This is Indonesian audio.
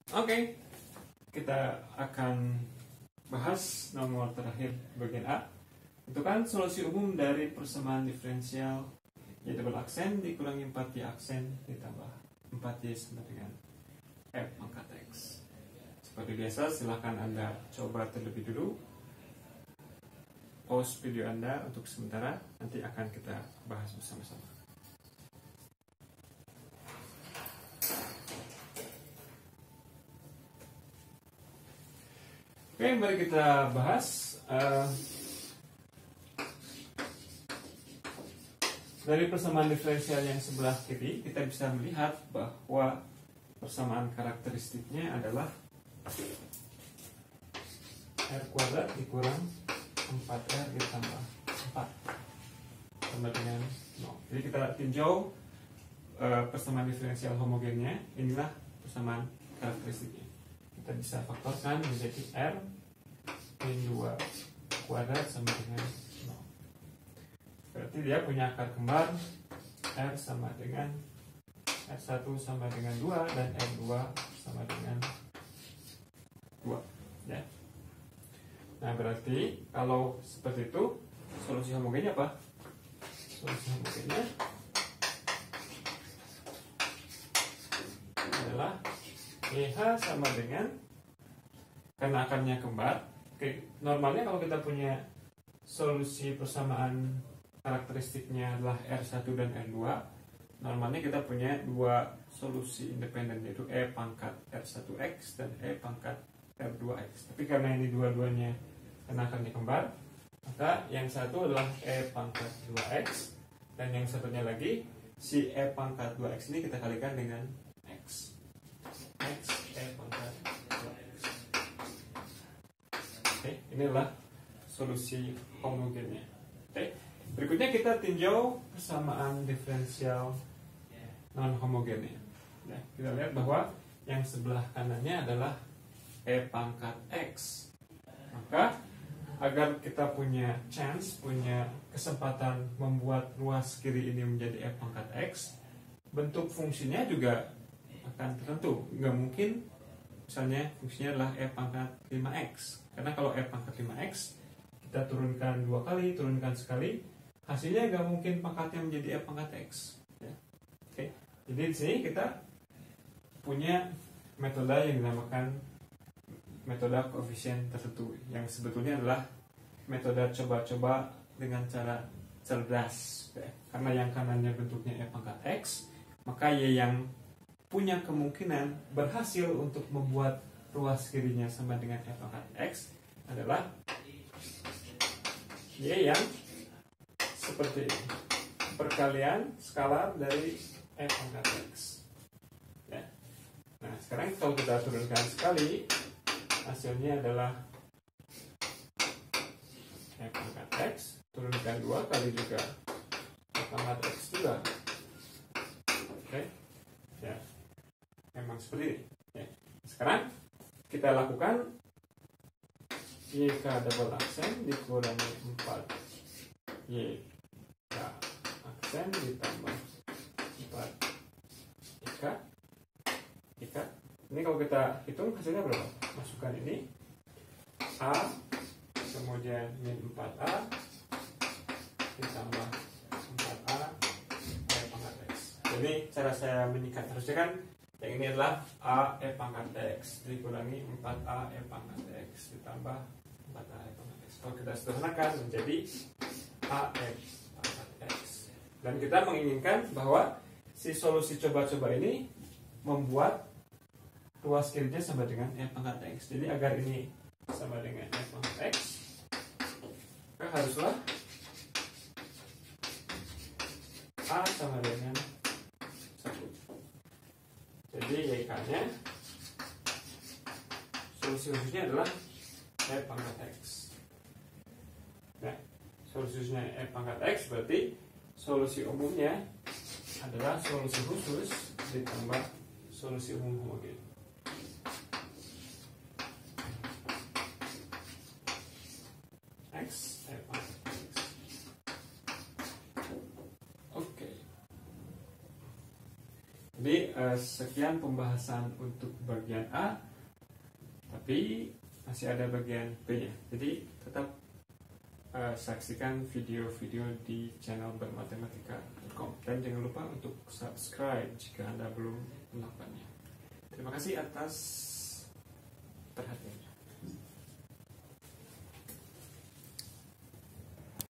Oke, kita akan bahas nomor terakhir bagian A. Tentukan solusi umum dari persamaan diferensial Y double aksen dikurangi 4Y aksen ditambah 4Y sama dengan F pangkat X. Seperti biasa, silahkan Anda coba terlebih dulu. Pause video Anda untuk sementara, nanti akan kita bahas bersama-sama. Oke, mari kita bahas. Dari persamaan diferensial yang sebelah kiri, kita bisa melihat bahwa persamaan karakteristiknya adalah R kuadrat dikurang 4R ditambah 4 sama dengan 0. Jadi kita tinjau persamaan diferensial homogennya. Inilah persamaan karakteristiknya. Kita bisa faktorkan menjadi R min 2 kuadrat sama dengan 0. Berarti dia punya akar kembar R sama dengan R1 sama dengan 2 dan R2 sama dengan 2 ya. Nah, berarti kalau seperti itu, solusi homogennya apa? Solusi homogennya adalah EH sama dengan, karena akarnya kembar. Oke, normalnya kalau kita punya solusi persamaan karakteristiknya adalah R1 dan R2, normalnya kita punya dua solusi independen, yaitu E pangkat R1X dan E pangkat R2X. Tapi karena ini dua-duanya karena akarnya kembar, maka yang satu adalah E pangkat 2X, dan yang satunya lagi, si E pangkat 2X ini kita kalikan dengan X. X E pangkat 2X. Oke, inilah solusi homogennya. Oke, berikutnya kita tinjau persamaan diferensial non homogennya. Ya, kita lihat bahwa yang sebelah kanannya adalah E pangkat X. Maka agar kita punya kesempatan membuat ruas kiri ini menjadi E pangkat X, bentuk fungsinya juga akan tertentu. Nggak mungkin misalnya fungsinya adalah E pangkat 5X, karena kalau E pangkat 5X kita turunkan 2 kali, turunkan sekali, hasilnya nggak mungkin pangkatnya menjadi E pangkat X ya. Oke. Jadi di sini kita punya metode yang dinamakan metode koefisien tertentu, yang sebetulnya adalah metode coba-coba dengan cara cerdas ya. Karena yang kanannya bentuknya E pangkat X, maka Y yang punya kemungkinan berhasil untuk membuat ruas kirinya sama dengan E pangkat X adalah Y yang seperti ini, perkalian skalar dari E pangkat X ya. Nah, sekarang kalau kita turunkan sekali, hasilnya adalah E pangkat X, turunkan 2 kali juga E pangkat X juga. Oke ya, memang seperti ini ya. Sekarang kita lakukan YK double aksen dikurangi 4 YK aksen ditambah 4 YK. Ini kalau kita hitung hasilnya berapa? Masukkan ini A, kemudian min 4A ditambah 4A E pangkat X. Jadi cara saya menyikat harusnya kan yang ini adalah A E pangkat X dikurangi 4A E pangkat X ditambah 4A E pangkat X. Kalau kita sederhanakan menjadi A E pangkat X. Dan kita menginginkan bahwa si solusi coba-coba ini membuat ruas kirinya sama dengan E pangkat X. Jadi agar ini sama dengan E pangkat X, maka haruslah A sama dengan 1. Jadi YK nya solusi khususnya adalah E pangkat X. Nah, solusi khususnya E pangkat X berarti solusi umumnya adalah solusi khusus ditambah solusi umum homogen. X E pangkat X. Oke. Jadi sekian pembahasan untuk bagian A, tapi masih ada bagian B-nya. Jadi tetap saksikan video-video di channel bermatematika.com dan jangan lupa untuk subscribe jika Anda belum melakukannya. Terima kasih atas